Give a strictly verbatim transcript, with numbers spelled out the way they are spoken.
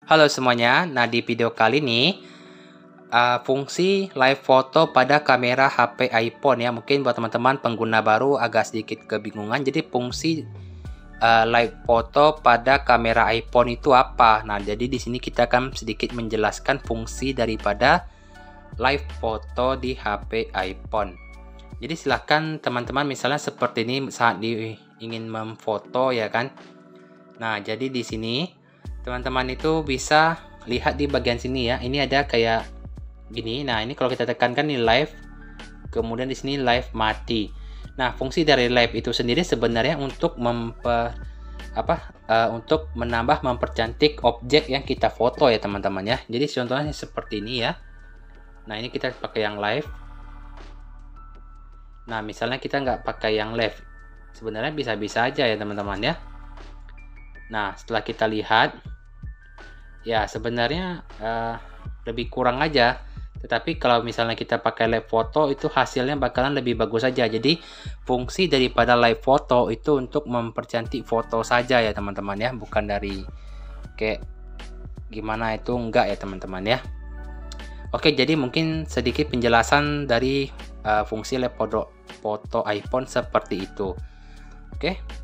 Halo semuanya, nah di video kali ini uh, fungsi live foto pada kamera H P iPhone ya. Mungkin buat teman-teman pengguna baru agak sedikit kebingungan. Jadi fungsi uh, live foto pada kamera iPhone itu apa? Nah, jadi di sini kita akan sedikit menjelaskan fungsi daripada live foto di H P iPhone. Jadi silahkan teman-teman misalnya seperti ini saat di, ingin memfoto ya kan. Nah, jadi di sini teman-teman itu bisa lihat di bagian sini ya. Ini ada kayak gini. Nah, ini kalau kita tekankan nih live, kemudian di sini live mati. Nah, fungsi dari live itu sendiri sebenarnya untuk memper apa uh, untuk menambah mempercantik objek yang kita foto ya teman-teman ya. Jadi contohnya seperti ini ya. Nah, ini kita pakai yang live. Nah, misalnya kita nggak pakai yang live, sebenarnya bisa-bisa aja ya teman-teman ya. Nah, setelah kita lihat, ya sebenarnya uh, lebih kurang aja. Tetapi kalau misalnya kita pakai live foto, itu hasilnya bakalan lebih bagus saja. Jadi, fungsi daripada live foto itu untuk mempercantik foto saja ya teman-teman ya. Bukan dari kayak gimana itu, enggak ya teman-teman ya. Oke, jadi mungkin sedikit penjelasan dari uh, fungsi live foto, foto iPhone seperti itu. Oke.